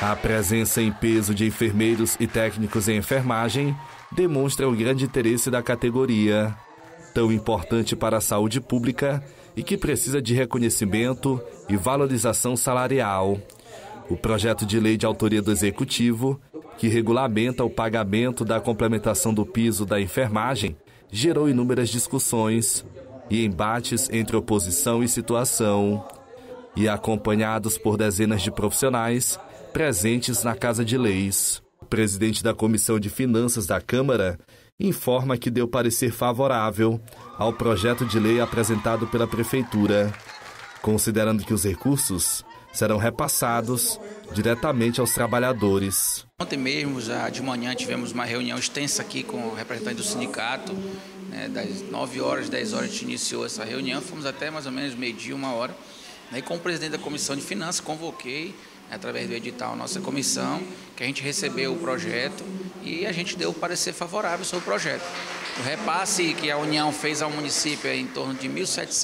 A presença em peso de enfermeiros e técnicos em enfermagem demonstra o grande interesse da categoria, tão importante para a saúde pública e que precisa de reconhecimento e valorização salarial. O projeto de lei de autoria do Executivo, que regulamenta o pagamento da complementação do piso da enfermagem, gerou inúmeras discussões e embates entre oposição e situação, e acompanhados por dezenas de profissionais presentes na Casa de Leis. O presidente da Comissão de Finanças da Câmara informa que deu parecer favorável ao projeto de lei apresentado pela Prefeitura, considerando que os recursos serão repassados diretamente aos trabalhadores. Ontem mesmo, já de manhã, tivemos uma reunião extensa aqui com o representante do sindicato. Das 9 horas, 10 horas a gente iniciou essa reunião, fomos até mais ou menos meio-dia, 1 hora. E com o presidente da Comissão de Finanças, convoquei, através do edital, a nossa comissão, que a gente recebeu o projeto e a gente deu o parecer favorável sobre o projeto. O repasse que a União fez ao município é em torno de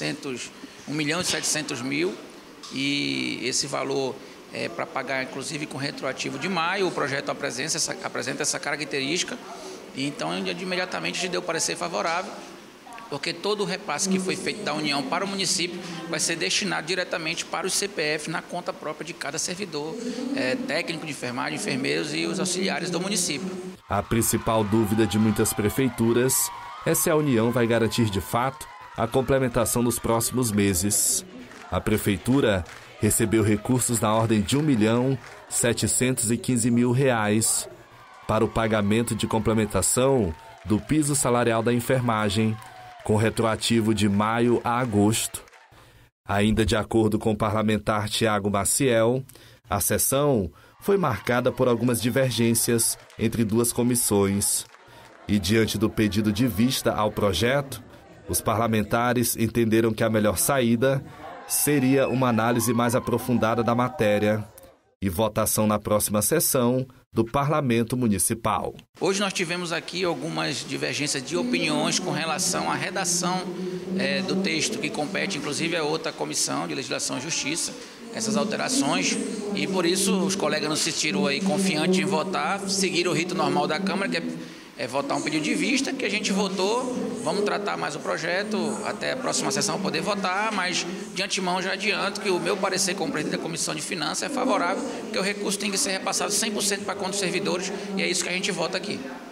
1.700.000, e esse valor é para pagar, inclusive, com retroativo de maio. O projeto apresenta essa característica, e então, imediatamente, a gente deu o parecer favorável, porque todo o repasse que foi feito da União para o município vai ser destinado diretamente para os CPF na conta própria de cada servidor, técnico de enfermagem, enfermeiros e os auxiliares do município. A principal dúvida de muitas prefeituras é se a União vai garantir de fato a complementação nos próximos meses. A Prefeitura recebeu recursos na ordem de R$1.715.000 para o pagamento de complementação do piso salarial da enfermagem, com retroativo de maio a agosto. Ainda de acordo com o parlamentar Tiago Maciel, a sessão foi marcada por algumas divergências entre duas comissões. E diante do pedido de vista ao projeto, os parlamentares entenderam que a melhor saída seria uma análise mais aprofundada da matéria e votação na próxima sessão do Parlamento Municipal. Hoje nós tivemos aqui algumas divergências de opiniões com relação à redação do texto, que compete inclusive a outra comissão de Legislação e Justiça, essas alterações, e por isso os colegas não se sentiram aí confiantes em votar, seguiram o rito normal da Câmara, que é votar um pedido de vista, que a gente votou. Vamos tratar mais o projeto até a próxima sessão poder votar, mas de antemão já adianto que o meu parecer como presidente da Comissão de Finanças é favorável, porque o recurso tem que ser repassado 100% para a conta dos servidores, e é isso que a gente vota aqui.